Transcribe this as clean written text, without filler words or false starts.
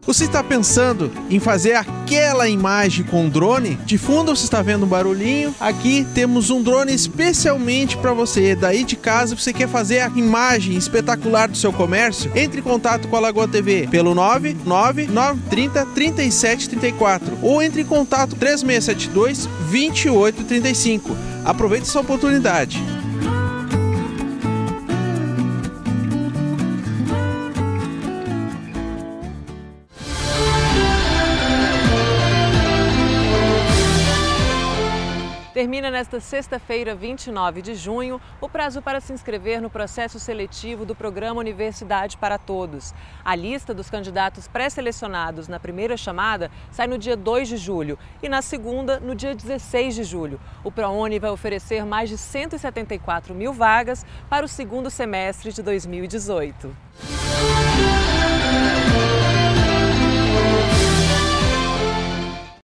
Você está pensando em fazer aquela imagem com drone? De fundo você está vendo um barulhinho. Aqui temos um drone especialmente para você. Daí de casa você quer fazer a imagem espetacular do seu comércio? Entre em contato com a Lagoa TV pelo 99930 3734 ou entre em contato 3672 2835. Aproveite essa oportunidade. Termina nesta sexta-feira, 29 de junho, o prazo para se inscrever no processo seletivo do programa Universidade para Todos. A lista dos candidatos pré-selecionados na primeira chamada sai no dia 2 de julho e na segunda, no dia 16 de julho. O ProUni vai oferecer mais de 174 mil vagas para o segundo semestre de 2018.